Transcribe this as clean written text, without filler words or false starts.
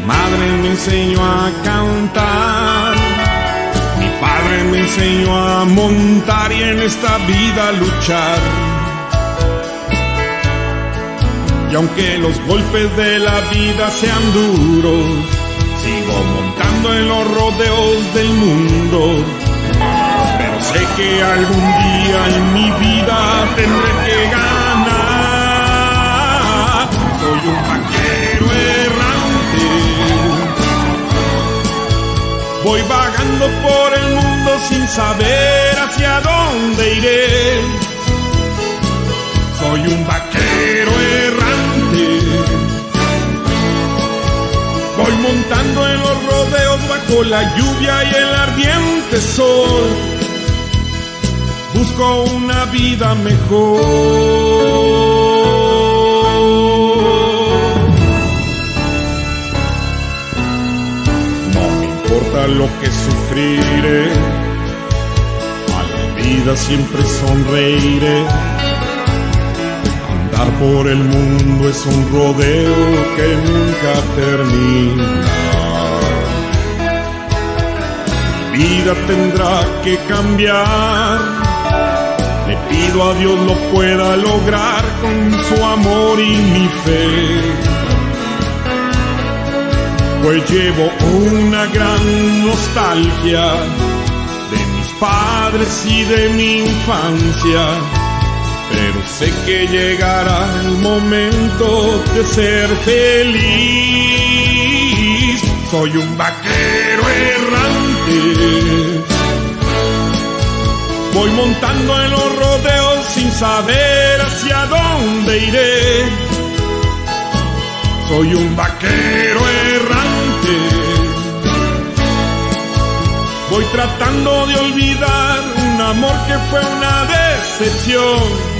madre me enseñó a cantar, mi padre me enseñó a montar y en esta vida luchar. Y aunque los golpes de la vida sean duros, sigo montando en los rodeos del mundo. Pero sé que algún día en mi vida tendré que ganar. Soy un vaquero errante, voy vagando por el mundo sin saber hacia dónde iré. Soy un vaquero errante, voy montando en los rodeos bajo la lluvia y el ardiente sol. Busco una vida mejor. Lo que sufriré, a la vida siempre sonreiré. Andar por el mundo es un rodeo que nunca termina. Mi vida tendrá que cambiar, le pido a Dios lo pueda lograr con su amor y mi fe. Pues llevo una gran nostalgia de mis padres y de mi infancia, pero sé que llegará el momento de ser feliz. Soy un vaquero errante, voy montando en los rodeos sin saber hacia dónde iré. Soy un vaquero errante, voy tratando de olvidar un amor que fue una decepción.